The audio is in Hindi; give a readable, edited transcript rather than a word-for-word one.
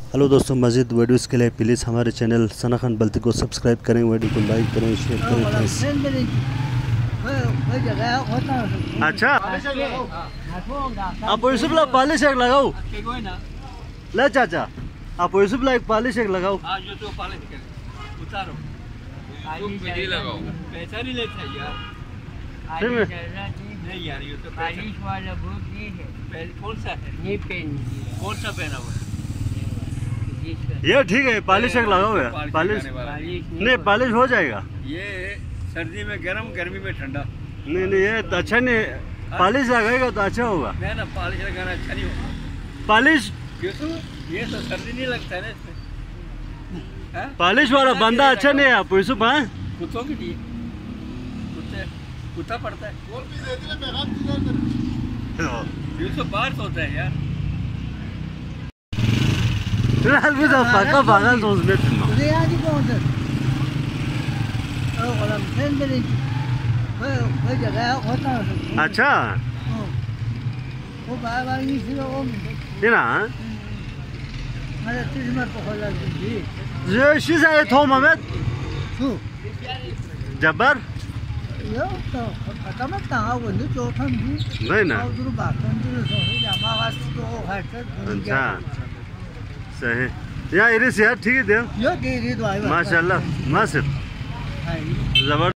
हेलो दोस्तों, मज़ीद वीडियोस के लिए प्लीज़ हमारे चैनल सना खान बल्ती को सब्सक्राइब करें, वीडियो को लाइक करें, शेयर करें। अच्छा आप यूसुफ ला पॉलिश एक लगाओ ले चाचा, आप यूसुफ ला एक पॉलिश एक लगाओ। उतारो लगाओ, पैसा नहीं लेता यार। नहीं यार, ये तो पॉलिश वाला बूट नहीं है। कौन सा है? ये पेन कौन सा पहना हुआ है? ये ठीक है, पॉलिश एक लगाओ यार। पॉलिश नहीं, पॉलिश हो जाएगा। ये सर्दी में गर्म, गर्मी में ठंडा। नहीं नहीं, ये तो अच्छा नहीं, पॉलिश लगाएगा तो अच्छा होगा। नहीं ना, पॉलिश लगाना अच्छा नहीं होगा। पॉलिश ये तो सर्दी नहीं लगता है ना इसमें। पॉलिश वाला बंदा अच्छा नहीं है आप यूसुफ। हाँ, कुत्तों के लिए कुत्ता पड़ता है। यूसुफ बाहर सोता है यार। पक्का बागा सोच में अच्छा जबर नहीं ना। अच्छा सही, यहाँ इरिस यार ठीक है, माशाल्लाह मस्त जबर।